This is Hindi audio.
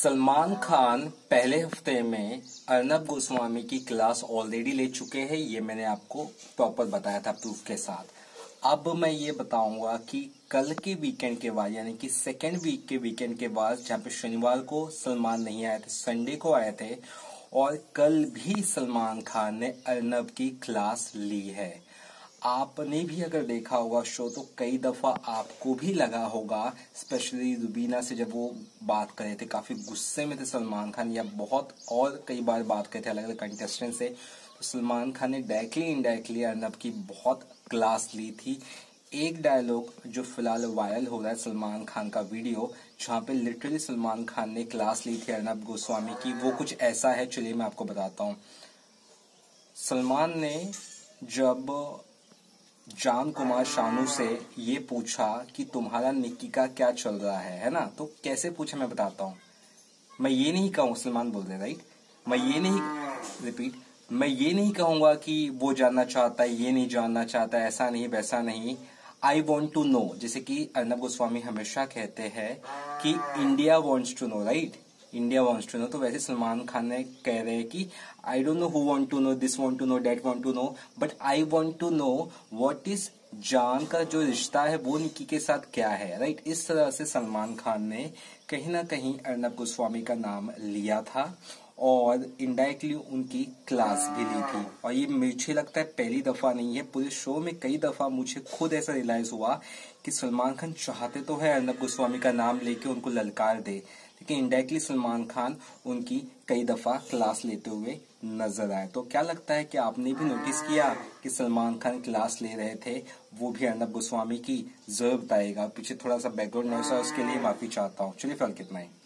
सलमान खान पहले हफ्ते में अर्नब गोस्वामी की क्लास ऑलरेडी ले चुके हैं। ये मैंने आपको प्रॉपर बताया था प्रूफ के साथ। अब मैं ये बताऊंगा कि कल के वीकेंड के बाद यानी कि सेकेंड वीक के वीकेंड के बाद, जहाँ पे शनिवार को सलमान नहीं आए थे, संडे को आए थे, और कल भी सलमान खान ने अर्नब की क्लास ली है। आपने भी अगर देखा होगा शो तो कई दफा आपको भी लगा होगा, स्पेशली रुबीना से जब वो बात कर रहे थे, काफी गुस्से में थे सलमान खान, या बहुत और कई बार बात करे थे अलग अलग कंटेस्टेंट से, तो सलमान खान ने डायरेक्टली इनडायरेक्टली अर्नब की बहुत क्लास ली थी। एक डायलॉग जो फिलहाल वायरल हो रहा है, सलमान खान का वीडियो जहाँ पे लिटरली सलमान खान ने क्लास ली थी अर्नब गोस्वामी की, वो कुछ ऐसा है। चलिए मैं आपको बताता हूँ। सलमान ने जब जान कुमार शानू से ये पूछा कि तुम्हारा निक्की का क्या चल रहा है ना, तो कैसे पूछा मैं बताता हूँ। मैं ये नहीं कहूँ, सलमान बोल रहे राइट, मैं ये नहीं कहूंगा कि वो जानना चाहता है, ये नहीं जानना चाहता है, ऐसा नहीं वैसा नहीं। आई वॉन्ट टू नो, जैसे कि अर्नब गोस्वामी हमेशा कहते हैं कि India wants to know, right, India wants to know. तो वैसे सलमान खान ने कह रहे हैं कि I don't know who want to know, this want to know, that want to know, but I want to know what is जान का जो रिश्ता है वो निक्की के साथ क्या है, राइट। इस तरह से सलमान खान ने कहीं ना कहीं अर्नब गोस्वामी का नाम लिया था और इनडायरेक्टली उनकी क्लास भी ली थी। और ये मुझे लगता है पहली दफा नहीं है, पूरे शो में कई दफा मुझे खुद ऐसा रियलाइज हुआ कि सलमान खान चाहते तो है अर्नब गोस्वामी का नाम लेके उनको ललकार दे, लेकिन इनडायरेक्टली सलमान खान उनकी कई दफा क्लास लेते हुए नजर आए। तो क्या लगता है कि आपने भी नोटिस किया कि सलमान खान क्लास ले रहे थे, वो भी अर्नब गोस्वामी की? जरूर बताइएगा। पीछे थोड़ा सा बैकग्राउंड नॉइस है, उसके लिए माफी चाहता हूँ। चलिए फिलहाल कितना ही।